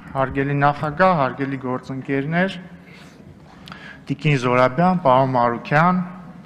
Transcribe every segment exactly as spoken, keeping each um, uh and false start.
Հարգելի նախագահ, հարգելի գործընկերներ, Տիկին Զորաբյան, պարոն Մարուքյան,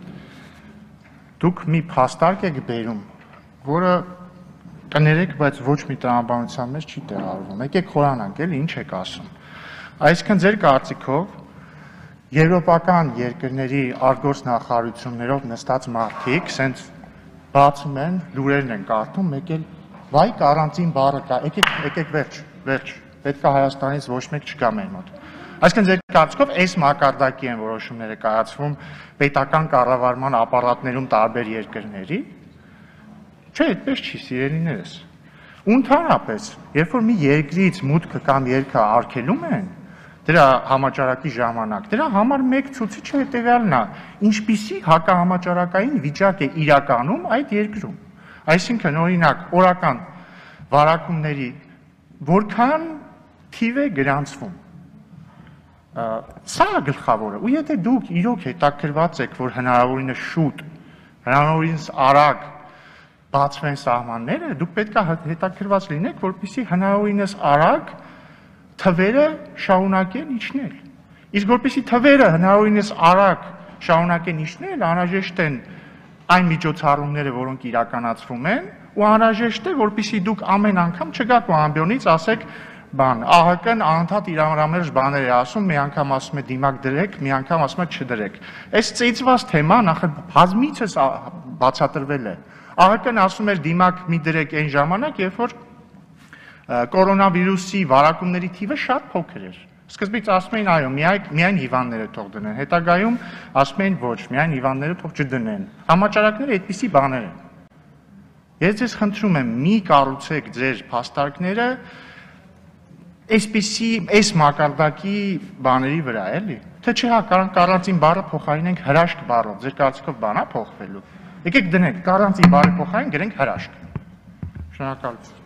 դուք մի փաստարկ եք բերում, որը կներեք, բայց ոչ մի տրամաբանության մեջ չի տեղավորվում։ Եկեք խորանանք, էլի ինչ եք ասում։ Այսինքն ձեր կարծիքով եվրոպական երկրների արգործ նախարարություններով նստած մարդիկ սենց բացում են, լուրերն են կարդում, մեկ էլ վայ կարանտին բառը կա, եկեք, եկեք վերջ, վերջ, պետք է Հայաստանից ոչ մեկ չկա մեր մոտ։ Այսինքն ձեր կարծիքով այս մակարդակի են որոշումները կայացվում պետական կառավարման ապարատներում տարբեր երկրների։ Չէ, այդպես չի, սիրելիներս։ Ու ընդհանրապես, երբ որ մի երկրից մուտքը կամ ելքը արգելում են, դրա համաճարակի ժամանակ, դրա համար մեկ ցուցիչը հետևյալն է, ինչպիսի հակահամաճարակային վիճակ է իրականում այդ երկրում։ Այսինքն, օրինակ, օրական վարակումների որքան թիվ է գրանցվում։ Սա է գլխավորը, ու եթե դուք իրոք հետաքրված եք, որ հնարավորինս շուտ, հնարավորինս արագ բացվեն սահմանները, դուք պետք է հետաքրված լինեք, որպեսզի հնարավորինս արագ թվերը շարունակեն իջնել։ Իսկ որպեսզի թվերը հնարավորինս արագ շարունակեն իջնել, անհրաժեշտ են այն միջոցառումները, որոնք իրականացվում են, ու անհրաժեշտ է, որպեսզի դուք ամեն անգամ չգաք ու ամբիոնից ասեք, բան, ԱՀԿ-ն անընդհատ իր ամենամերժ բաներ է ասում, մի անգամ ասում է դիմակ դրեք, մի անգամ ասում է չդրեք։ Այս ծեծված թեման ախր բազմիցս բացատրվել է։ ԱՀԿ-ն ասում էր դիմակ մի դրեք այն ժամանակ, երբ որ կորոնավիրուսի վարակումների թիվը շատ փոքր էր։ Սկզբից ասում էին, այո, միայն հիվանդները թող դնեն, հետագայում ասում էին ոչ, միայն հիվանդները թող չդնեն։ Համաճարակները այդպիսի բաներ են։ Ես ձեզ խնդրում եմ, մի կառուցեք ձեր փաստարկները այսպիսի, այս մակարդակի բաների վրա, էլի։ Թե չէ, հա, կարանտին բառը փոխարինենք հրաշք բառով, ձեր կարծիքով բան է փոխվելու։ Եկեք դնենք, կարանտին բառի փոխարին գրենք հրաշք։ Շնորհակալություն։